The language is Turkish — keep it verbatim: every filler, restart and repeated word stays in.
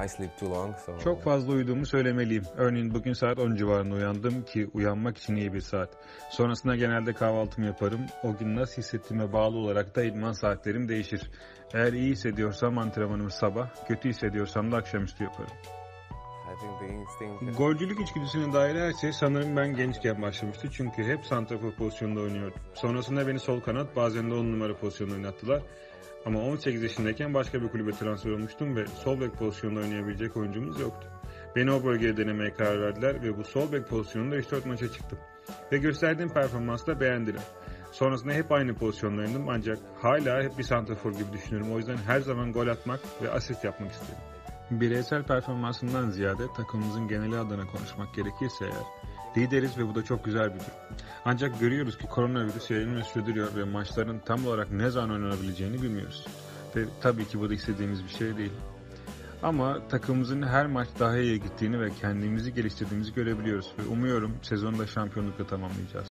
sleep too long. So Çok fazla uyuduğumu söylemeliyim. Örneğin bugün saat on civarında uyandım ki uyanmak için iyi bir saat. Sonrasında genelde kahvaltımı yaparım. O gün nasıl hissettiğime bağlı olarak da idman saatlerim değişir. Eğer iyi hissediyorsam antrenmanımı sabah, kötü hissediyorsam da akşamüstü yaparım. I think the instinct. Golcülük içgüdüsüne dair her şey sanırım ben gençken başlamıştı. Çünkü hep santrafor pozisyonunda oynuyordum. Sonrasında beni sol kanat, bazen de on numara pozisyonunda oynattılar. Ama on sekiz yaşındayken başka bir kulübe transfer olmuştum ve sol bek pozisyonunda oynayabilecek oyuncumuz yoktu. Beni o bölgeye denemeye karar verdiler ve bu sol bek pozisyonunda üç dört maça çıktım. Ve gösterdiğim performansla beğendiler. Sonrasında hep aynı pozisyonda oynadım ancak hala hep bir santrafor gibi düşünüyorum. O yüzden her zaman gol atmak ve asist yapmak istedim. Bireysel performansından ziyade takımımızın geneli adına konuşmak gerekirse eğer, lideriz ve bu da çok güzel bir durum. Ancak görüyoruz ki koronavirüs yayılmayı sürdürüyor ve maçların tam olarak ne zaman oynanabileceğini bilmiyoruz. Ve tabii ki bu da istediğimiz bir şey değil. Ama takımımızın her maç daha iyi gittiğini ve kendimizi geliştirdiğimizi görebiliyoruz ve umuyorum sezonu da şampiyonlukla tamamlayacağız.